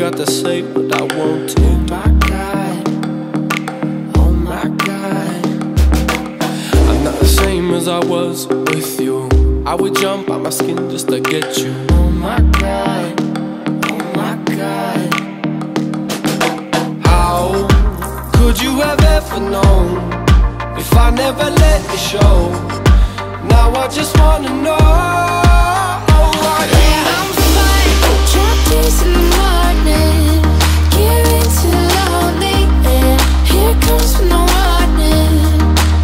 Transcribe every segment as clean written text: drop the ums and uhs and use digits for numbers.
got to say what I want to. Oh my God, oh my God. I'm not the same as I was with you. I would jump out my skin just to get you. Oh my God, oh my God. How could you have ever known if I never let you show? Now I just wanna know. Yeah, I'm fine. Chapters in the morning, getting too lonely, and here comes no warning.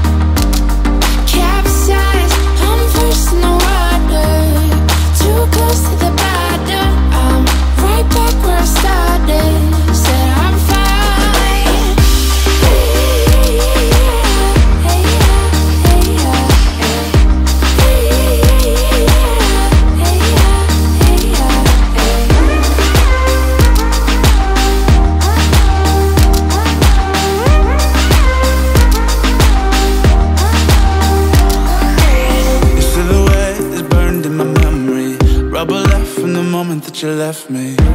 Capsized, I'm first in the water, too close to the bottom. I'm right back where I started. Said I'm fine. Hey, yeah, hey, yeah, hey, yeah. Rubber left from the moment that you left me.